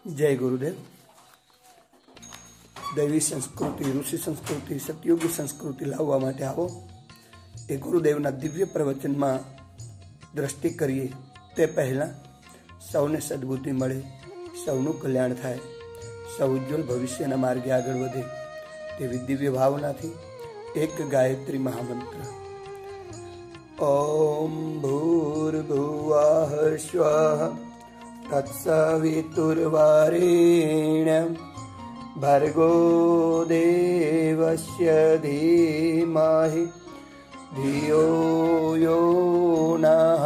जय गुरुदेव। दैवी संस्कृति, ऋषि संस्कृति, सतयुगी संस्कृति लाववा माटे आवो। ए गुरुदेवना दिव्य प्रवचन में दृष्टि करिए ते पहला सौने सद्बुद्धि मळे, सौનું कल्याण थाय, सौ उज्ज्वल भविष्यना मार्गे आगळ वधे तेवी दिव्य भावनाथी एक गायत्री महामंत्र। ओम भूर्भुवः स्वः तत्सवितुर्वरेण्यं भर्गो देवस्य धीमहि धियो यो नः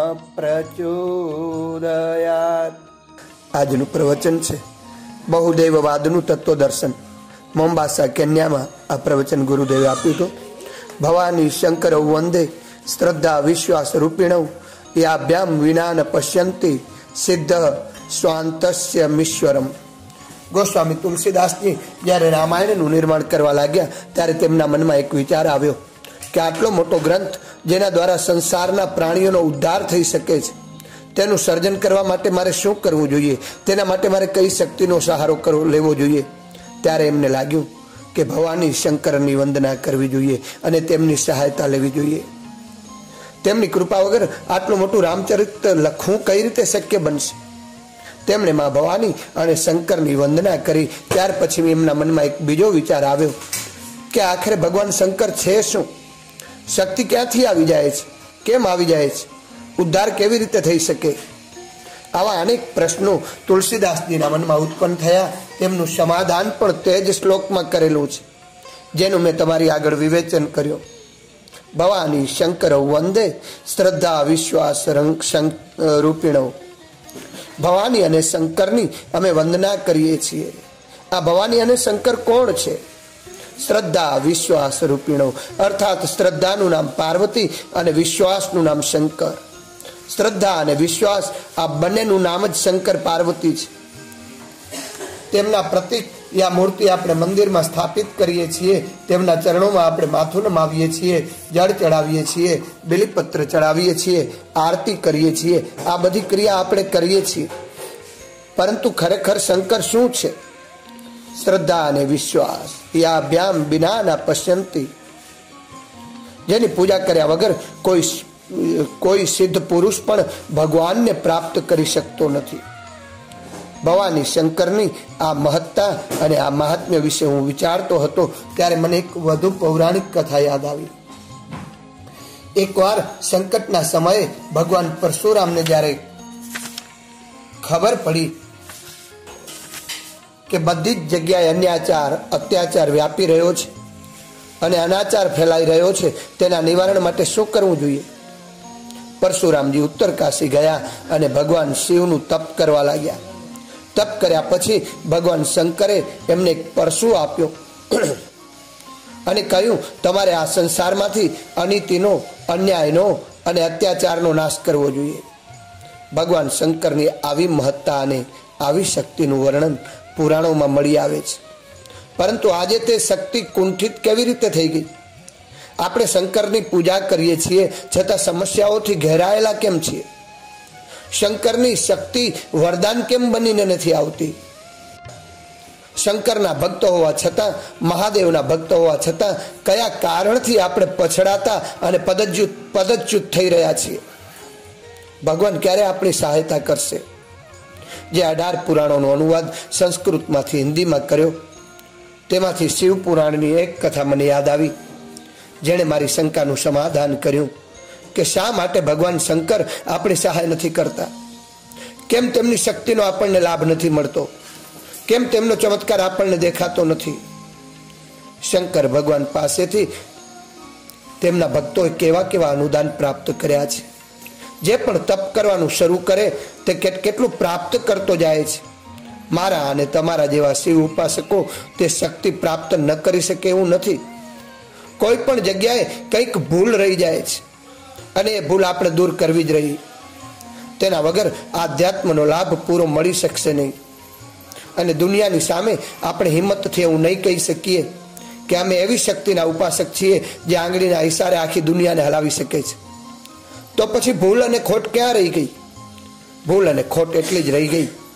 प्रचोदयात्। આજનું પ્રવચન છે બહુદેવવાદનું તત્વદર્શન। મોમ્બાસા કેન્યામાં આ પ્રવચન ગુરુદેવે આપ્યું હતું। ભવાની શંકરૌ વંદે શ્રદ્ધા વિશ્વાસ રૂપિણૌ યાભ્યામ વિના ન પશ્યંતિ સિદ્ધ સ્વાંતસ્ય મીશ્વરમ। ગોસ્વામી તુલસીદાસજી જ્યારે રામાયણનું નિર્માણ કરવા લાગ્યા ત્યારે તેમના મનમાં એક વિચાર આવ્યો કે આટલો મોટો ગ્રંથ જેના દ્વારા સંસારના પ્રાણીઓનો ઉદ્ધાર થઈ શકે છે, તેનું સર્જન કરવા માટે મારે શું કરવું જોઈએ, તેના માટે મારે કઈ શક્તિનો સહારો લેવો જોઈએ। ત્યારે એમને લાગ્યું કે ભવાની શંકરની વંદના કરવી જોઈએ અને તેમની સહાયતા લેવી જોઈએ। તેમની કૃપા વગર આટલું મોટું રામચરિત લખવું કઈ રીતે શક્ય બનશે? તેમણે માં ભવાની અને શંકરની વંદના કરી। ત્યાર પછી એમના મનમાં એક બીજો વિચાર આવ્યો કે આખરે ભગવાન શંકર છે શું? શક્તિ ક્યાંથી આવી જાય છે? કેમ આવી જાય છે? ઉદ્ધાર કેવી રીતે થઈ શકે? આવા અનેક પ્રશ્નો તુલસીદાસજીના મનમાં ઉત્પન્ન થયા। તેમનું સમાધાન પણ તે જ શ્લોકમાં કરેલું છે, જેનું મેં તમારી આગળ વિવેચન કર્યું। ભવાની શંકર વંદે શ્રદ્ધા વિશ્વાસ રૂપિણો। ભવાની અને શંકરની અમે વંદના કરીએ છીએ। આ ભવાની અને શંકર કોણ છે? શ્રદ્ધા વિશ્વાસ રૂપિણો અર્થાત શ્રદ્ધાનું નામ પાર્વતી અને વિશ્વાસનું નામ શંકર। શ્રદ્ધા અને વિશ્વાસ આ બંનેનું નામ જ શંકર પાર્વતી છે। તેમના પ્રતીક યા મૂર્તિ આપણે મંદિરમાં સ્થાપિત કરીએ છીએ, તેમના ચરણોમાં આપણે માથું નમાવીએ છીએ, જળ ચડાવીએ છીએ, બિલીપત્ર ચડાવીએ છીએ, આરતી કરીએ છીએ। આ બધી ક્રિયા આપણે કરીએ છીએ, પરંતુ ખરેખર શંકર શું છે? શ્રદ્ધા અને વિશ્વાસ યાભ્યામ વિના ન પશ્યંતિ। જેની પૂજા કર્યા વગર કોઈ સિદ્ધ પુરુષ પણ ભગવાનને પ્રાપ્ત કરી શકતો નથી। ભવાની શંકરની આ મહત્તા અને આ મહાત્મ્ય વિશે હું વિચારતો હતો ત્યારે મને એક વધુ પૌરાણિક કથા યાદ આવી। એકવાર સંકટના સમયે ભગવાન પરશુરામને જ્યારે ખબર પડી કે બધી જ જગ્યાએ અત્યાચાર વ્યાપી રહ્યો છે અને અનાચાર ફેલાઈ રહ્યો છે, તેના નિવારણ માટે શું કરવું જોઈએ? પરશુરામજી ઉત્તર કાશી ગયા અને ભગવાન શિવનું તપ કરવા લાગ્યા। તપ કર્યા પછી ભગવાન શંકરે એમને એક પરશુ આપ્યો અને કહ્યું, તમારે આ સંસારમાંથી અનીતિનો, અન્યાયનો અને અત્યાચારનો નાશ કરવો જોઈએ। ભગવાન શંકરની આવી મહત્તા અને આવી શક્તિનું વર્ણન પુરાણોમાં મળી આવે છે, પરંતુ આજે તે શક્તિ કુંઠિત કેવી રીતે થઈ ગઈ? આપણે શંકરની પૂજા કરીએ છીએ છતાં સમસ્યાઓથી ઘેરાયેલા કેમ છીએ? શંકરની શક્તિ વરદાન કેમ બનીને નથી આવતી? શંકરના ભક્ત હોવા છતાં, મહાદેવના ભક્ત હોવા છતાં કયા કારણથી આપણે પછડાતા અને પદચ્યુત થઈ રહ્યા છીએ? ભગવાન ક્યારે આપણી સહાયતા કરશે? જે 18 પુરાણોનો અનુવાદ સંસ્કૃતમાંથી હિન્દીમાં કર્યો, તેમાંથી શિવ પુરાણની એક કથા મને યાદ આવી, જેણે મારી શંકાનું સમાધાન કર્યું કે શા માટે ભગવાન શંકર આપણી સહાય નથી કરતા? કેમ તેમની શક્તિનો આપણને લાભ નથી મળતો? કેમ તેમનો ચમત્કાર આપણને દેખાતો નથી? શંકર ભગવાન પાસેથી તેમના ભક્તોએ કેવા અનુદાન પ્રાપ્ત કર્યા છે। જે પણ તપ કરવાનું શરૂ કરે તે કેટલું પ્રાપ્ત કરતો જાય છે। મારા અને તમારા જેવા શિવ ઉપાસકો તે શક્તિ પ્રાપ્ત ન કરી શકે એવું નથી। કોઈ પણ જગ્યાએ કંઈક ભૂલ રહી જાય છે અને એ ભૂલ આપણે દૂર કરવી જ રહી। તેના વગર આધ્યાત્મનો લાભ પૂરો મળી શકશે નહીં અને દુનિયાની સામે આપણે હિંમતથી એવું નહીં કહી શકીએ કે અમે એવી શક્તિના ઉપાસક છીએ જે આંગળીના ઇશારે આખી દુનિયાને હલાવી શકે છે। તો પછી ભૂલ અને ખોટ ક્યાં રહી ગઈ? ભૂલ અને ખોટ એટલી જ રહી ગઈ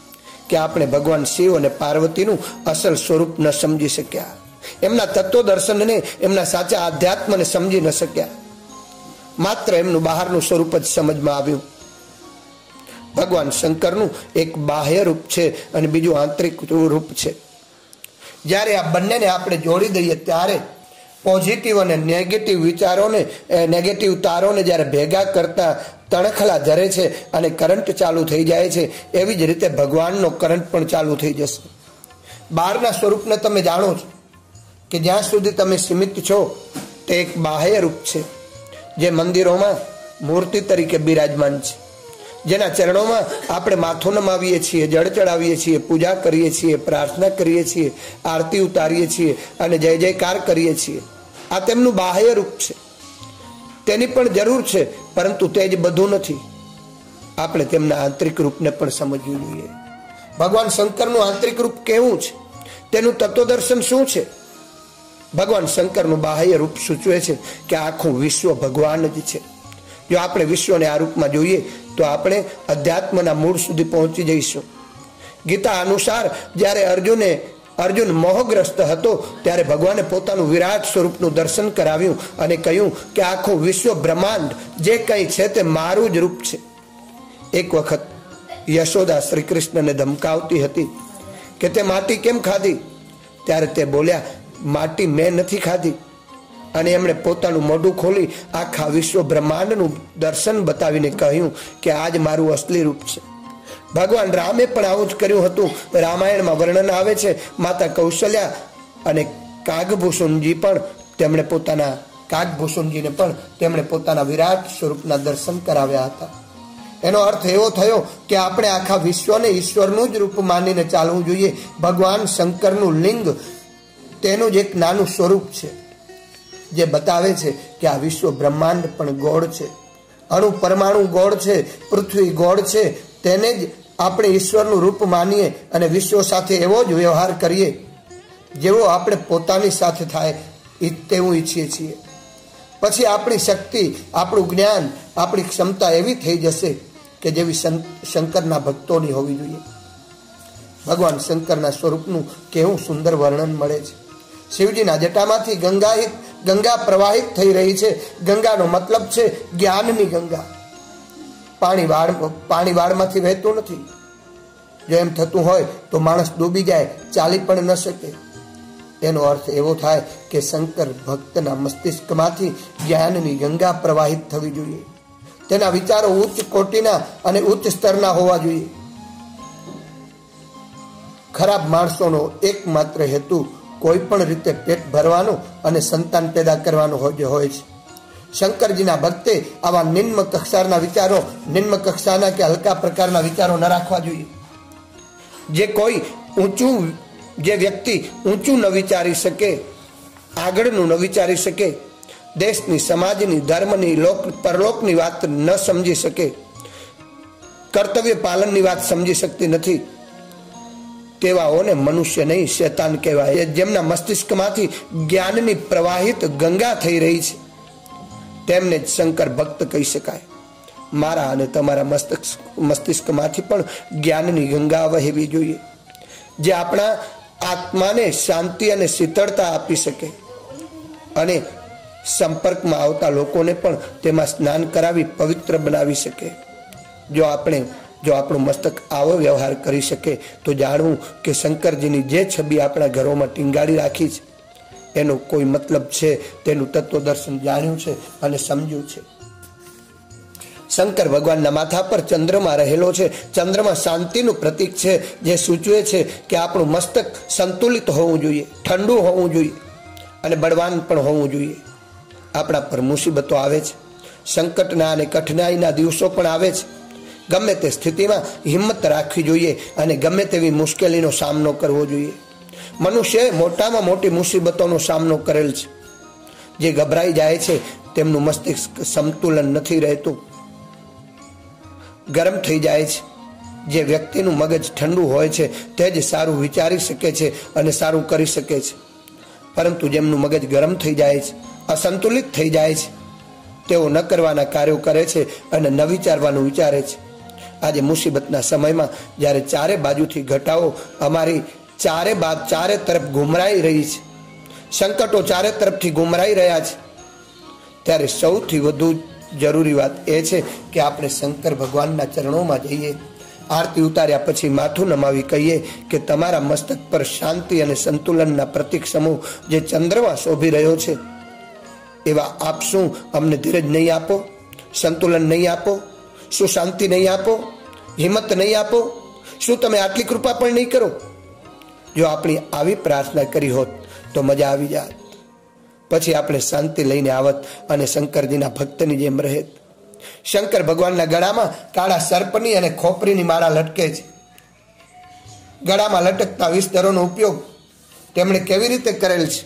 કે આપણે ભગવાન શિવ અને પાર્વતીનું અસલ સ્વરૂપ ન સમજી શક્યા, એમના તત્વ દર્શનને, એમના સાચા આધ્યાત્મને સમજી ન શક્યા. માત્ર એમનું બહારનું સ્વરૂપ જ સમજમાં આવ્યું. ભગવાન શંકરનું એક બાહ્ય રૂપ છે અને બીજું આંતરિક રૂપ છે. જ્યારે આ બંનેને આપણે જોડી દઈએ ત્યારે પોઝિટિવ અને નેગેટિવ વિચારોને, નેગેટિવ તારોને જ્યારે ભેગા કરતા તણખલા ઝરે છે અને કરંટ ચાલુ થઈ જાય છે, એવી જ રીતે ભગવાનનો કરંટ પણ ચાલુ થઈ જશે. બહારના સ્વરૂપને તમે જાણો છો કે જ્યાં સુધી તમે સીમિત છો તે એક બાહ્ય રૂપ છે, જે મંદિરોમાં મૂર્તિ તરીકે બિરાજમાન છે, જેના ચરણોમાં આપણે માથું નમાવીએ છીએ, જળ ચડાવીએ છીએ, પૂજા કરીએ છીએ, પ્રાર્થના કરીએ છીએ, આરતી ઉતારીએ છીએ અને જય જયકાર કરીએ છીએ. આ તેમનું બાહ્ય રૂપ છે. તેની પણ જરૂર છે, પરંતુ તે જ બધું નથી. આપણે તેમના આંતરિક રૂપને પણ સમજવું જોઈએ. ભગવાન શંકરનું આંતરિક રૂપ કેવું છે, તેનું તત્વદર્શન શું છે? ભગવાન શંકરનું બાહ્ય રૂપ સૂચવે છે કે આખું વિશ્વ ભગવાન જ છે. જો આપણે વિશ્વને આ રૂપમાં જોઈએ તો આપણે અધ્યાત્મના મૂળ સુધી પહોંચી જઈશું. ગીતા અનુસાર જ્યારે અર્જુન મોહગ્રસ્ત હતો ત્યારે ભગવાને પોતાનું વિરાટ સ્વરૂપનું દર્શન કરાવ્યું અને કહ્યું કે આખું વિશ્વ બ્રહ્માંડ જે કંઈ છે તે મારું જ રૂપ છે. એક વખત યશોદા શ્રી કૃષ્ણને ધમકાવતી હતી કે તે માટી કેમ ખાધી, ત્યારે તે બોલ્યા, માટી મેં નથી ખાધી. અને એમણે પોતાનું મોઢું ખોલી આખા વિશ્વ બ્રહ્માંડનું દર્શન બતાવીને કહ્યું કે આજ મારું અસલી રૂપ છે. ભગવાન રામે પણ આવું જ કર્યું હતું. રામાયણમાં વર્ણન આવે છે, માતા કૌશલ્યા અને કાગભૂષણજીને પણ તેમણે પોતાના વિરાટ સ્વરૂપના દર્શન કરાવ્યા હતા. એનો અર્થ એવો થયો કે આપણે આખા વિશ્વને ઈશ્વરનું જ રૂપ માનીને ચાલવું જોઈએ. ભગવાન શંકરનું લિંગ તેનું જ એક નાનું સ્વરૂપ છે, જે બતાવે છે કે આ વિશ્વ બ્રહ્માંડ પણ ગોળ છે. અણુ પરમાણુ ગોળ છે, પૃથ્વી ગોળ છે. તેને જ આપણે ઈશ્વરનું રૂપ માનીએ અને વિશ્વ સાથે એવો જ વ્યવહાર કરીએ જેવો આપણે પોતાની સાથે થાય તેવું ઈચ્છીએ છીએ. પછી આપણી શક્તિ, આપણું જ્ઞાન, આપણી ક્ષમતા એવી થઈ જશે કે જેવી શંકરના ભક્તોની હોવી જોઈએ. ભગવાન શંકરના સ્વરૂપનું કેવું સુંદર વર્ણન મળે છે. શિવજીના જટામાંથી ગંગા પ્રવાહિત થઈ રહી છે. ગંગાનો મતલબ છે જ્ઞાનની ગંગા. પાણી વાળમાંથી વહેતું નથી. જો એમ થતું હોય તો માણસ ડૂબી જાય, ચાલી પણ ન શકે. એનો અર્થ એવો થાય કે શંકર ભક્તના મસ્તિષ્કમાંથી જ્ઞાનની ગંગા પ્રવાહિત થવી જોઈએ. તેના વિચારો ઉચ્ચ કોટીના અને ઉચ્ચ સ્તરના હોવા જોઈએ. ખરાબ માણસોનો એકમાત્ર હેતુ કોઈ પણ રીતે પેટ ભરવાનો અને સંતાન પેદા કરવાનો હોય છે. શંકરજીના ભક્તે આવા નિમ્ન કક્ષાના કે હલકા પ્રકારના વિચારો ન રાખવા જોઈએ. જે વ્યક્તિ ઊંચું ન વિચારી શકે, આગળનું ન વિચારી શકે, દેશની, સમાજની, ધર્મની, પરલોકની વાત ન સમજી શકે, કર્તવ્ય પાલનની વાત સમજી શકતી નથી, તેવાઓને મનુષ્ય નહીં શેતાન કહેવાય. જેમના મસ્તિષ્કમાંથી જ્ઞાનની પ્રવાહિત ગંગા થઈ રહી છે તેમને જ શંકર ભક્ત કહી શકાય. મારા અને તમારા મસ્તિષ્કમાંથી પણ જ્ઞાનની ગંગા વહેવી જોઈએ, જે આપણા આત્માને શાંતિ અને શીતળતા આપી શકે અને સંપર્કમાં આવતા લોકોને પણ તેમાં સ્નાન કરાવી પવિત્ર બનાવી શકે. જો આપણું મસ્તક આવો વ્યવહાર કરી શકે તો જાણવું કે શંકરજીની જે છબી આપણા ઘરોમાં ટીંગાડી રાખી છે એનો કોઈ મતલબ છે, તેનું તત્વદર્શન જાણ્યું છે અને સમજ્યું છે. શંકર ભગવાનના માથા પર ચંદ્રમા રહેલો છે. ચંદ્રમા શાંતિનું પ્રતીક છે, જે સૂચવે છે કે આપણું મસ્તક સંતુલિત હોવું જોઈએ, ઠંડુ હોવું જોઈએ અને બળવાન પણ હોવું જોઈએ. આપણા પર મુસીબતો આવે છે, સંકટના અને કઠિનાઈના દિવસો પણ આવે છે. ગમે તે સ્થિતિમાં હિંમત રાખવી જોઈએ અને ગમે તેવી મુશ્કેલીનો સામનો કરવો જોઈએ. મનુષ્યએ મોટામાં મોટી મુસીબતોનો સામનો કરેલ છે. જે ગભરાઈ જાય છે તેમનું મસ્તિષ્ક સંતુલન નથી રહેતું, ગરમ થઈ જાય છે. જે વ્યક્તિનું મગજ ઠંડુ હોય છે તે જ સારું વિચારી શકે છે અને સારું કરી શકે છે. પરંતુ જેમનું મગજ ગરમ થઈ જાય છે, અસંતુલિત થઈ જાય છે, તેઓ ન કરવાના કાર્યો કરે છે અને ન વિચારવાનું વિચારે છે. આજે મુસીબતના સમયમાં જ્યારે ચારે બાજુથી ઘટાઓ અમારી ચારે તરફ ગુમરાઈ રહી છે, સંકટો ચારે તરફથી ગુમરાઈ રહ્યા છે, ત્યારે સૌથી વધુ જરૂરી વાત એ છે કે આપણે શંકર ભગવાનના ચરણોમાં જઈએ, આરતી ઉતાર્યા પછી માથું નમાવી કહીએ કે તમારા મસ્તક પર શાંતિ અને સંતુલનના પ્રતીક સમૂહ જે ચંદ્રમાં શોભી રહ્યો છે, એવા આપ શું અમને ધીરજ નહીં આપો, સંતુલન નહીં આપો, શું શાંતિ નહીં આપો, હિંમત નહીં આપો, શું તમે આટલી કૃપા પણ નહીં કરો? જો આપણી આવી પ્રાર્થના કરી હોત તો મજા આવી જાત. પછી આપણે શાંતિ લઈને આવત અને શંકરજીના ભક્તની જેમ રહેત. શંકર ભગવાનના ગળામાં કાળા સર્પની અને ખોપરીની માળા લટકે છે. ગળામાં લટકતા વિસ્તરોનો ઉપયોગ તેમણે કેવી રીતે કરેલ છે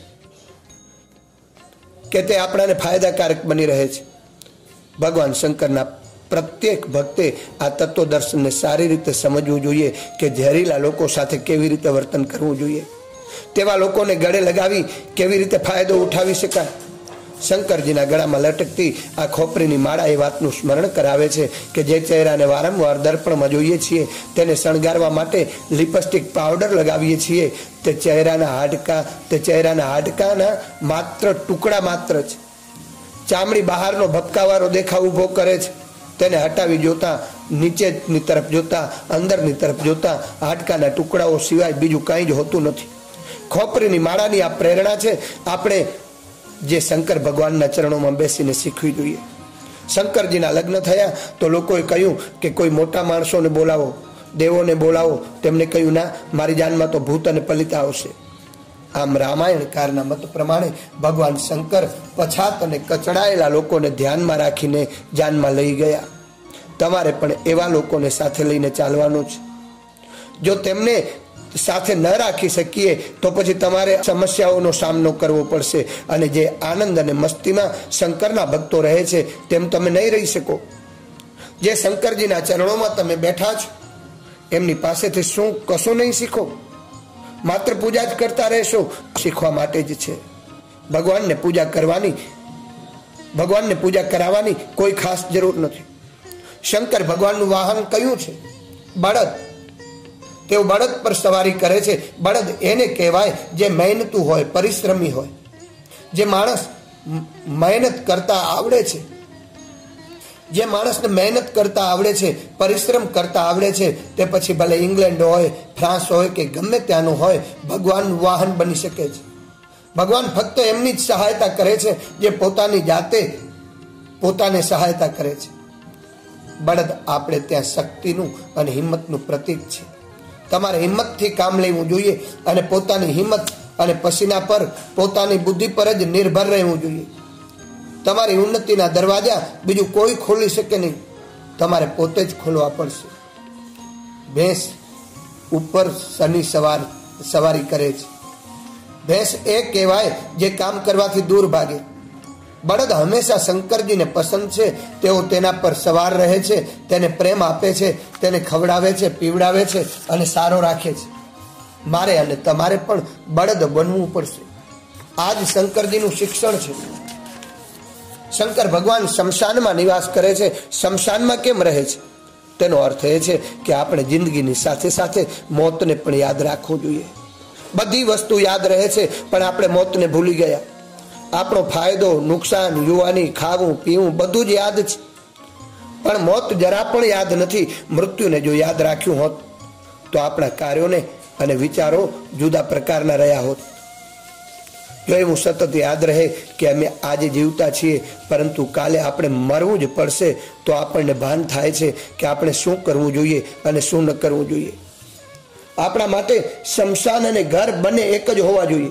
કે તે આપણાને ફાયદાકારક બની રહે છે. ભગવાન શંકરના પ્રત્યેક ભક્તે આ તત્વદર્શનને સારી રીતે સમજવું જોઈએ કે ઝેરીલા લોકો સાથે કેવી રીતે વર્તન કરવું જોઈએ, તેવા લોકોને ગળે લગાવી કેવી રીતે ફાયદો ઉઠાવી શકાય. શંકરજીના ગળામાં લટકતી આ ખોપરીની માળા એ વાતનું સ્મરણ કરાવે છે કે જે ચહેરાને વારંવાર દર્પણમાં જોઈએ છીએ, તેને શણગારવા માટે લિપસ્ટિક પાવડર લગાવીએ છીએ, તે ચહેરાના હાડકાના માત્ર ટુકડા માત્ર છે. ચામડી બહારનો ભપકાવાળો દેખાવ ઊભો કરે છે. તેને હટાવી જોતા, નીચેની તરફ જોતા, અંદરની તરફ જોતા હાડકાના ટુકડાઓ સિવાય બીજું કંઈ જ હોતું નથી. ખોપરીની માળાની આ પ્રેરણા છે આપણે જે શંકર ભગવાનના ચરણોમાં બેસીને શીખવી જોઈએ. શંકરજીના લગ્ન થયા તો લોકોએ કહ્યું કે કોઈ મોટા માણસોને બોલાવો, દેવોને બોલાવો. તેમને કહ્યું ના, મારી જાનમાં તો ભૂત અને પલિતા આવશે. આમ રામાયણકારના મત પ્રમાણે ભગવાન શંકર પછાત અને કચડાયેલા લોકોને ધ્યાનમાં રાખીને જાનમાં લઈ ગયા. તમારે પણ એવા લોકોને સાથે લઈને ચાલવાનું છે. જો તેમને સાથે ન રાખી શકીએ તો પછી તમારે સમસ્યાઓનો સામનો કરવો પડશે, અને જે આનંદ અને મસ્તીમાં શંકરના ભક્તો રહે છે તેમ તમે નહીં રહી શકો. જે શંકરજીના ચરણોમાં તમે બેઠા છો એમની પાસેથી શું કશું નહીં શીખો, માત્ર પૂજા જ કરતા રહેશો. શીખવા માટે જ છે. ભગવાનને પૂજા કરાવવાની કોઈ ખાસ જરૂર નથી. શંકર ભગવાનનું વાહન કયું છે? બળદ. તેઓ બળદ પર સવારી કરે છે. બળદ એને કહેવાય જે મહેનતુ હોય, પરિશ્રમી હોય. જે માણસ મહેનત કરતા આવડે છે, જે માણસને મહેનત કરતા આવડે છે, પરિશ્રમ કરતા આવડે છે, તે પછી ભલે ઇંગ્લેન્ડ હોય, ફ્રાન્સ હોય કે ગમે ત્યાંનું હોય, ભગવાનનું વાહન બની શકે છે. ભગવાન ફક્ત એમની જ સહાયતા કરે છે જે પોતાની જાતે પોતાને સહાયતા કરે છે. બળદ આપણે ત્યાં શક્તિનું અને હિંમતનું પ્રતીક છે. તમારે હિંમતથી કામ લેવું જોઈએ અને પોતાની હિંમત અને પસીના પર, પોતાની બુદ્ધિ પર જ નિર્ભર રહેવું જોઈએ. તમારી ઉન્નતિના દરવાજા બીજું કોઈ ખોલી શકે નહીં, તમારે પોતે જ ખોલવા પડશે. ભેંસ ઉપર શનિ સવારી કરે છે. ભેંસ એ કહેવાય જે કામ કરવાથી દૂર ભાગે. બળદ હંમેશા શંકરજીને પસંદ છે. તેઓ તેના પર સવાર રહે છે, તેને પ્રેમ આપે છે, તેને ખવડાવે છે, પીવડાવે છે અને સારો રાખે છે. મારે અને તમારે પણ બળદ બનવું પડશે. આ જ શંકરજીનું શિક્ષણ છે. શંકર ભગવાન શમશાનમાં નિવાસ કરે છે. શમશાનમાં કેમ રહે છે? તેનો અર્થ એ છે કે આપણે જિંદગીની સાથે સાથે મોતને પણ યાદ રાખવું જોઈએ. બધી વસ્તુ યાદ રહે છે પણ આપણે મોતને ભૂલી ગયા. આપણો ફાયદો, નુકસાન, યુવાની, ખાવું પીવું બધું જ યાદ છે, પણ મોત જરા પણ યાદ નથી. મૃત્યુને જો યાદ રાખ્યું હોત તો આપણા કાર્યોને અને વિચારો જુદા પ્રકારના રહ્યા હોત. જો એવું સતત યાદ રહે કે અમે આજે જીવતા છીએ પરંતુ કાલે આપણે મરવું જ પડશે, તો આપણને ભાન થાય છે કે આપણે શું કરવું જોઈએ અને શું ન કરવું જોઈએ. આપણા માટે શમશાન અને ઘર બંને એક જ હોવા જોઈએ.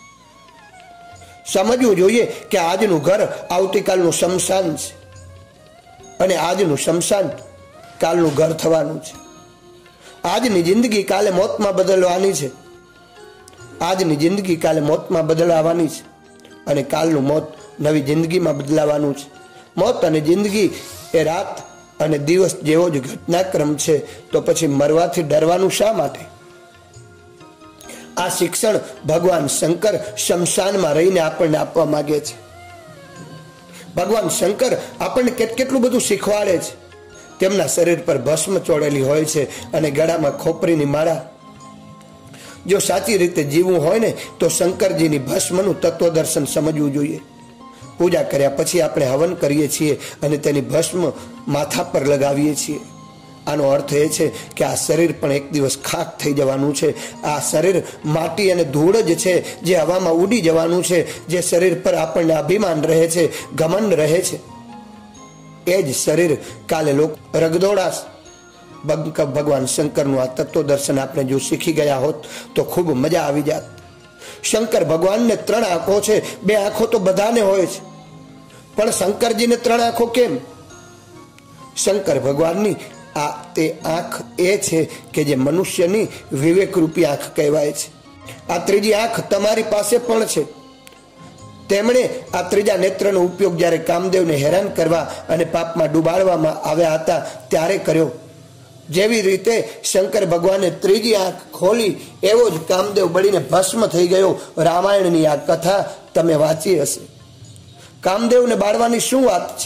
સમજવું જોઈએ કે આજનું ઘર આવતીકાલનું શમશાન છે અને આજનું શમશાન કાલનું ઘર થવાનું છે. આજની જિંદગી કાલે મોતમાં બદલવાની છે. આજની જિંદગી કાલે મોતમાં બદલાવાની છે અને કાલનું મોત નવી જિંદગીમાં બદલાવાનું છે. મોત અને જિંદગી એ રાત અને દિવસ જેવો જ ઘટનાક્રમ છે, તો પછી મરવાથી ડરવાનું શા માટે? આ શિક્ષણ ભગવાન શંકર શમશાનમાં રહીને આપણને આપવા માંગે છે. ભગવાન શંકર આપણને કેટલું બધું શીખવાડે છે. તેમના શરીર પર ભસ્મ ચોળેલી હોય છે અને ગળામાં ખોપરીની માળા. જો સાચી રીતે જીવવું હોય ને તો શંકરજીની ભસ્મનું તત્વદર્શન સમજવું જોઈએ. પૂજા કર્યા પછી આપણે હવન કરીએ છીએ અને તેની ભસ્મ માથા પર લગાવીએ છીએ. આનો અર્થ એ છે કે આ શરીર પણ એક દિવસ ખાક થઈ જવાનું છે. આ શરીર માટી અને ધૂળ જ છે જે હવામાં ઉડી જવાનું છે. જે શરીર પર આપણને અભિમાન રહે છે, ઘમંડ રહે છે, એ જ શરીર કાલે લોકો રગદોળાશ. ભગવાન શંકરનું આ તત્વ દર્શન આપણે જો શીખી ગયા હોત તો ખૂબ મજા આવી જાત. શંકર ભગવાનને 3 આંખો છે. 2 આંખો તો બધાને હોય છે, પણ શંકરજીને 3 આંખો કેમ? શંકર ભગવાનની આ તે આંખ એ છે કે જે મનુષ્યની વિવેકરૂપી આંખ કહેવાય છે. આ ત્રીજી આંખ તમારી પાસે પણ છે. તેમણે આ ત્રીજા નેત્રનો ઉપયોગ જ્યારે કામદેવને હેરાન કરવા અને પાપમાં ડૂબાડવામાં આવ્યા હતા ત્યારે કર્યો. જેવી રીતે શંકર ભગવાને ત્રીજી આંખ ખોલી એવો જ કામદેવ બળીને ભસ્મ થઈ ગયો. રામાયણની આ કથા તમે વાંચી હશે. કામદેવને બાળવાની શું વાત છે?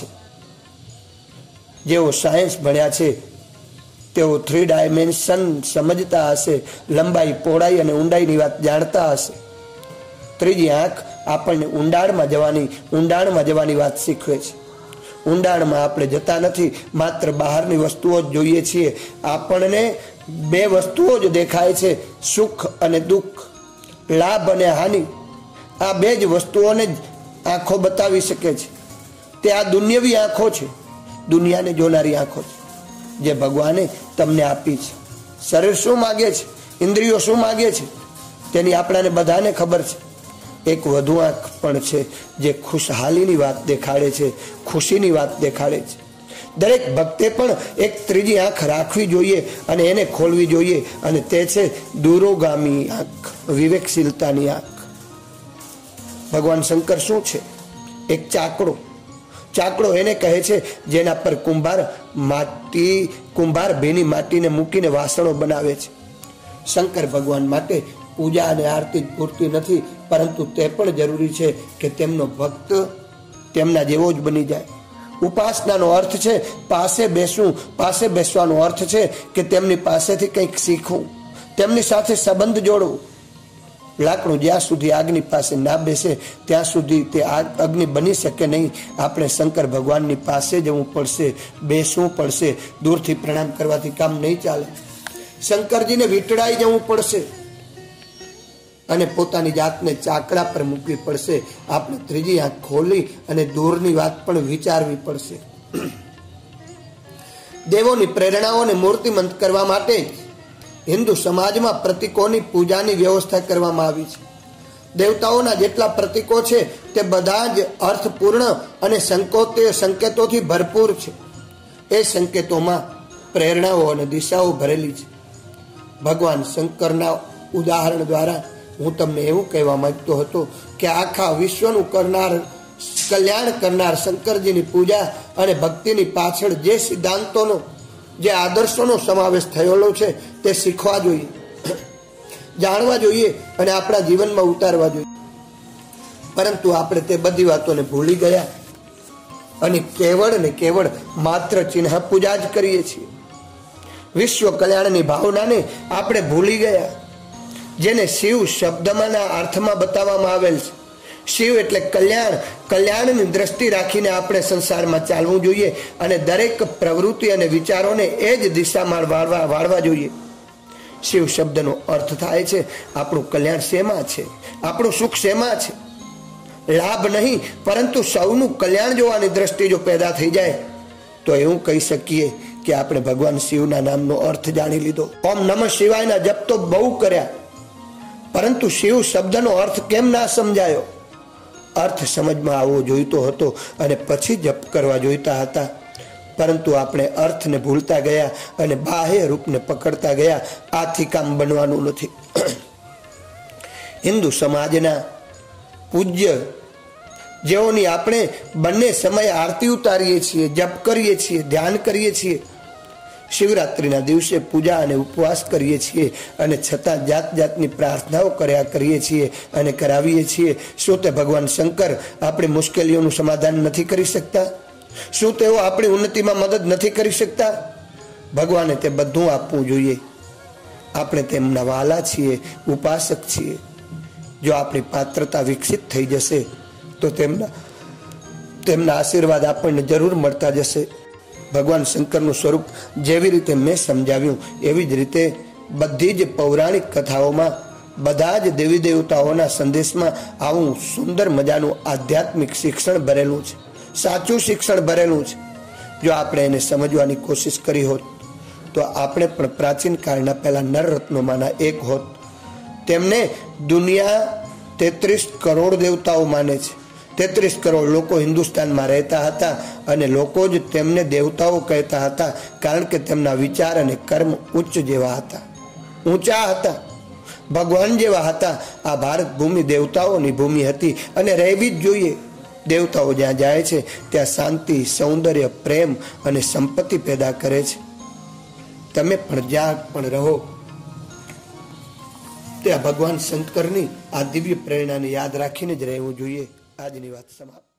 જેઓ સાયન્સ ભણ્યા છે તેઓ 3 ડાયમેન્શન સમજતા હશે, લંબાઈ, પહોળાઈ અને ઊંડાઈની વાત જાણતા હશે. ત્રીજી આંખ આપણને ઊંડાણમાં જવાની વાત શીખવે છે. ઊંડાણમાં આપણે જતા નથી, માત્ર બહારની વસ્તુઓ જ જોઈએ છીએ. આપણને 2 વસ્તુઓ જ દેખાય છે, સુખ અને દુઃખ, લાભ અને હાનિ. આ 2 જ વસ્તુઓને જ આંખો બતાવી શકે છે. તે આ દુન્યવી આંખો છે, દુનિયાને જોનારી આંખો છે જે ભગવાને તમને આપી છે. શરીર શું માગે છે, ઇન્દ્રિયો શું માગે છે, તેની આપણાને બધાને ખબર છે. એક વધુ આંખ પણ છે જે ખુશહાલીની વાત દેખાડે છે, ખુશીની વાત દેખાડે છે. દરેક ભક્તે પણ એક ત્રીજી આંખ રાખવી જોઈએ અને એને ખોલવી જોઈએ, અને તે છે દૂરોગામી આંખ, વિવેકશીલતાની આંખ. ભગવાન શંકર શું છે? એક ચાકડો એને કહે છે જેના પર કુંભાર ભીની માટીને મૂકીને વાસણો બનાવે છે. શંકર ભગવાન માટે પૂજા અને આરતી પૂરતી નથી, પરંતુ તે પણ જરૂરી છે કે તેમનો ભક્ત તેમના જેવો જ બની જાય. ઉપાસનાનો અર્થ છે પાસે બેસવાનો અર્થ છે કે તેમની પાસેથી કંઈક શીખવું, તેમની સાથે સંબંધ જોડવો. લાકડું જ્યાં સુધી આગની પાસે ના બેસે ત્યાં સુધી તે અગ્નિ બની શકે નહીં. આપણે શંકર ભગવાનની પાસે જવું પડશે, બેસવું પડશે. દૂરથી પ્રણામ કરવાથી કામ નહીં ચાલે. શંકરજીને વીંટળાઈ જવું પડશે અને પોતાની જાતને ચાકડા પર મૂકવી પડશે. આપણે ત્રીજી આંખ ખોલી અને દૂરની વાત પણ વિચારવી પડશે. દેવોની પ્રેરણાઓને મૂર્તિમંત કરવા માટે હિન્દુ સમાજમાં પ્રતીકોની પૂજાની વ્યવસ્થા કરવામાં આવી છે. દેવતાઓના જેટલા પ્રતીકો છે તે બધા જ અર્થપૂર્ણ અને સંકેતોથી ભરપૂર છે. એ સંકેતોમાં પ્રેરણાઓ અને દિશાઓ ભરેલી છે. ભગવાન શંકરના ઉદાહરણ દ્વારા હું તમને એવું કહેવા માંગતો હતો કે આખા વિશ્વનું કલ્યાણ કરનાર શંકરજીની પૂજા અને ભક્તિની પાછળ જે સિદ્ધાંતોનો, જે આદર્શોનો સમાવેશ થયેલો છે તે શીખવા જોઈએ, જાણવા જોઈએ અને આપણા જીવનમાં ઉતારવા જોઈએ. પરંતુ આપણે તે બધી વાતોને ભૂલી ગયા અને કેવળ માત્ર ચિહ્ન પૂજા જ કરીએ છીએ. વિશ્વ કલ્યાણની ભાવનાને આપણે ભૂલી ગયા, જેને શિવ શબ્દમાંના અર્થમાં બતાવવામાં આવેલ છે. શિવ એટલે કલ્યાણની દ્રષ્ટિ રાખીને આપણે સંસારમાં ચાલવું જોઈએ અને દરેક પ્રવૃત્તિ અને વિચારોને એ જ દિશામાં વાળવા જોઈએ. શિવ શબ્દનો અર્થ થાય છે આપણું કલ્યાણ શેમાં છે, આપણું સુખ શેમાં છે. લાભ નહીં પરંતુ સૌનું કલ્યાણ જોવાની દ્રષ્ટિ જો પેદા થઈ જાય તો એવું કહી શકીએ કે આપણે ભગવાન શિવના નામનો અર્થ જાણી લીધો. ઓમ નમઃ શિવાયના જપ તો બહુ કર્યા, પરંતુ શિવ શબ્દનો અર્થ કેમ ના સમજાયો? અર્થ સમજમાં આવવો જોઈતો હતો અને પછી જપ કરવા જોઈતા હતા. પરંતુ આપણે અર્થને ભૂલતા ગયા અને બાહ્ય રૂપને પકડતા ગયા. આથી કામ બનવાનું નથી. હિન્દુ સમાજના પૂજ્ય જેઓની આપણે બંને સમયે આરતી ઉતારીએ છીએ, જપ કરીએ છીએ, ધ્યાન કરીએ છીએ, શિવરાત્રિના દિવસે પૂજા અને ઉપવાસ કરીએ છીએ અને છતાં જાતની પ્રાર્થનાઓ કરીએ છીએ અને કરાવીએ છીએ. શું તે ભગવાન શંકર આપણી મુશ્કેલીઓનું સમાધાન નથી કરી શકતા? શું તેઓ આપણી ઉન્નતિમાં મદદ નથી કરી શકતા? ભગવાને તે બધું આપવું જોઈએ. આપણે તેમના વાલા છીએ, ઉપાસક છીએ. જો આપણી પાત્રતા વિકસિત થઈ જશે તો તેમના આશીર્વાદ આપણને જરૂર મળતા જશે. ભગવાન શંકરનું સ્વરૂપ જેવી રીતે મેં સમજાવ્યું એવી જ રીતે બધી જ પૌરાણિક કથાઓમાં બધા જ દેવી દેવતાઓના સંદેશમાં આવું સુંદર મજાનું આધ્યાત્મિક શિક્ષણ ભરેલું છે, સાચું શિક્ષણ ભરેલું છે. જો આપણે એને સમજવાની કોશિશ કરી હોત તો આપણે પણ પ્રાચીન કાળના પહેલા નરરત્નોમાંના એક હોત. તેમને દુનિયા 33 કરોડ દેવતાઓ માને છે. 33 કરોડ લોકો હિન્દુસ્તાનમાં રહેતા હતા અને લોકો જ તેમને દેવતાઓ કહેતા હતા, કારણ કે તેમના વિચાર અને કર્મ ઉચ્ચ જેવા હતા, ઊંચા હતા, ભગવાન જેવા હતા. આ ભારત ભૂમિ દેવતાઓની ભૂમિ હતી અને રહેવી જ જોઈએ. દેવતાઓ જ્યાં જાય છે ત્યાં શાંતિ, સૌંદર્ય, પ્રેમ અને સંપત્તિ પેદા કરે છે. તમે પણ જ્યાં પણ રહો ત્યાં ભગવાન શંકરની આ દિવ્ય પ્રેરણાને યાદ રાખીને જ રહેવું જોઈએ. આજની વાત સમાપ્ત.